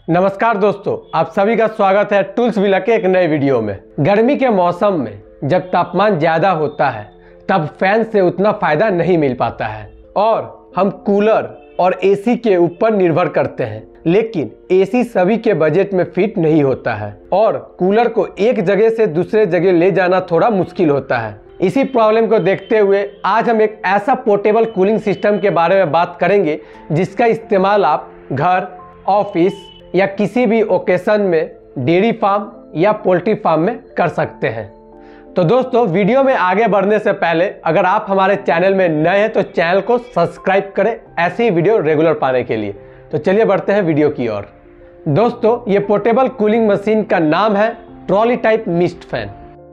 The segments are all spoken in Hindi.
नमस्कार दोस्तों, आप सभी का स्वागत है टूल्स विला के एक नए वीडियो में। गर्मी के मौसम में जब तापमान ज़्यादा होता है तब फैन से उतना फ़ायदा नहीं मिल पाता है और हम कूलर और एसी के ऊपर निर्भर करते हैं। लेकिन एसी सभी के बजट में फिट नहीं होता है और कूलर को एक जगह से दूसरे जगह ले जाना थोड़ा मुश्किल होता है। इसी प्रॉब्लम को देखते हुए आज हम एक ऐसा पोर्टेबल कूलिंग सिस्टम के बारे में बात करेंगे जिसका इस्तेमाल आप घर, ऑफिस या किसी भी ओकेशन में डेयरी फार्म या पोल्ट्री फार्म में कर सकते हैं। तो दोस्तों, वीडियो में आगे बढ़ने से पहले अगर आप हमारे चैनल में नए हैं तो चैनल को सब्सक्राइब करें ऐसी ही वीडियो रेगुलर पाने के लिए। तो चलिए बढ़ते हैं वीडियो की ओर। दोस्तों, ये पोर्टेबल कूलिंग मशीन का नाम है ट्रॉली टाइप मिस्ट फैन।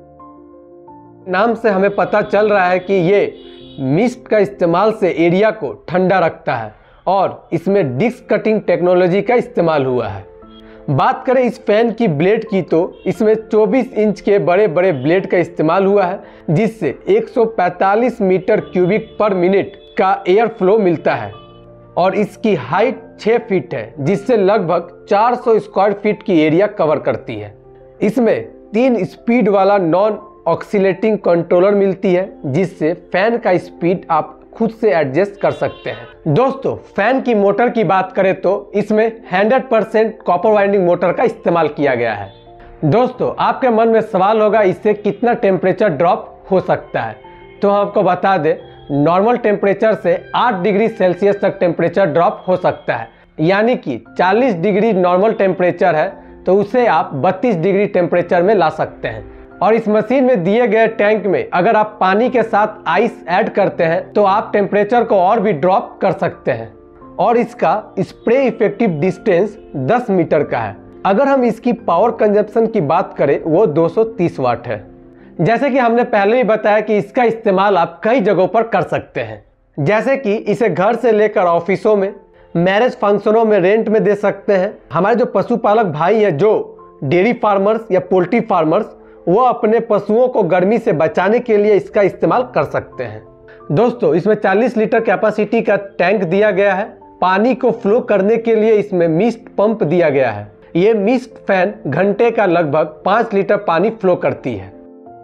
नाम से हमें पता चल रहा है कि ये मिस्ट का इस्तेमाल से एरिया को ठंडा रखता है और इसमें डिस्क कटिंग टेक्नोलॉजी का इस्तेमाल हुआ है। बात करें इस फैन की ब्लेड की तो इसमें 24 इंच के बड़े बड़े ब्लेड का इस्तेमाल हुआ है जिससे 145 मीटर क्यूबिक पर मिनट का एयर फ्लो मिलता है और इसकी हाइट 6 फीट है जिससे लगभग 400 स्क्वायर फीट की एरिया कवर करती है। इसमें 3 स्पीड वाला नॉन ऑक्सीलेटिंग कंट्रोलर मिलती है जिससे फैन का स्पीड आप खुद से एडजस्ट कर सकते हैं। दोस्तों, फैन की मोटर की बात करें तो इसमें 100% कॉपर वाइंडिंग मोटर का इस्तेमाल किया गया है। दोस्तों, आपके मन में सवाल होगा इससे कितना टेम्परेचर ड्रॉप हो सकता है। तो हम आपको बता दें, नॉर्मल टेम्परेचर से 8 डिग्री सेल्सियस तक टेम्परेचर ड्रॉप हो सकता है। यानी कि 40 डिग्री नॉर्मल टेम्परेचर है तो उसे आप 32 डिग्री टेम्परेचर में ला सकते हैं। और इस मशीन में दिए गए टैंक में अगर आप पानी के साथ आइस ऐड करते हैं तो आप टेम्परेचर को और भी ड्रॉप कर सकते हैं। और इसका स्प्रे इफेक्टिव डिस्टेंस 10 मीटर का है। अगर हम इसकी पावर कंजप्शन की बात करें वो 230 वाट है। जैसे कि हमने पहले ही बताया कि इसका इस्तेमाल आप कई जगहों पर कर सकते हैं, जैसे कि इसे घर से लेकर ऑफिसों में, मैरिज फंक्शनों में रेंट में दे सकते हैं। हमारे जो पशुपालक भाई हैं, जो डेयरी फार्मर्स या पोल्ट्री फार्मर्स, वो अपने पशुओं को गर्मी से बचाने के लिए इसका इस्तेमाल कर सकते हैं। दोस्तों, इसमें 40 लीटर कैपेसिटी का टैंक दिया गया है। पानी को फ्लो करने के लिए इसमें मिस्ट पंप दिया गया है। ये मिस्ट फैन घंटे का लगभग 5 लीटर पानी फ्लो करती है।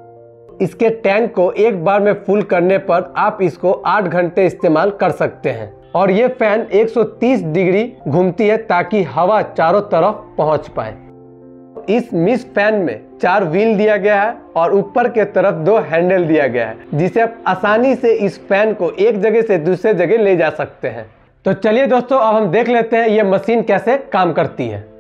इसके टैंक को एक बार में फुल करने पर आप इसको 8 घंटे इस्तेमाल कर सकते हैं। और ये फैन 130 डिग्री घूमती है ताकि हवा चारों तरफ पहुंच पाए। इस मिस्ट फैन में 4 व्हील दिया गया है और ऊपर के तरफ 2 हैंडल दिया गया है जिसे आप आसानी से इस फैन को एक जगह से दूसरे जगह ले जा सकते हैं। तो चलिए दोस्तों, अब हम देख लेते हैं ये मशीन कैसे काम करती है।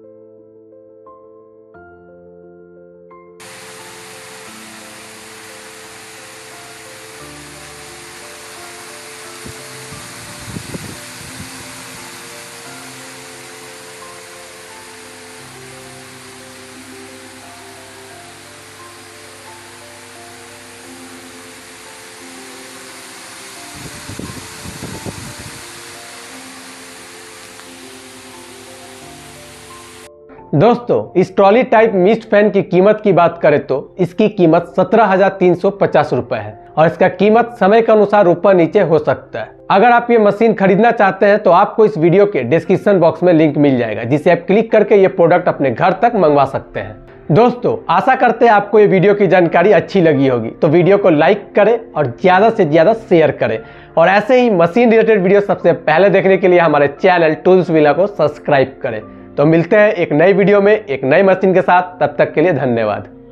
दोस्तों, इस ट्रॉली टाइप मिस्ट फैन की कीमत की बात करें तो इसकी कीमत 17,350 रुपए है और इसका कीमत समय के अनुसार ऊपर नीचे हो सकता है। अगर आप ये मशीन खरीदना चाहते हैं तो आपको इस वीडियो के डिस्क्रिप्शन बॉक्स में लिंक मिल जाएगा जिसे आप क्लिक करके ये प्रोडक्ट अपने घर तक मंगवा सकते हैं। दोस्तों, आशा करते हैं आपको ये वीडियो की जानकारी अच्छी लगी होगी। तो वीडियो को लाइक करें और ज़्यादा से ज़्यादा शेयर करें और ऐसे ही मशीन रिलेटेड वीडियो सबसे पहले देखने के लिए हमारे चैनल टूल्स विला को सब्सक्राइब करें। तो मिलते हैं एक नई वीडियो में एक नई मशीन के साथ। तब तक के लिए धन्यवाद।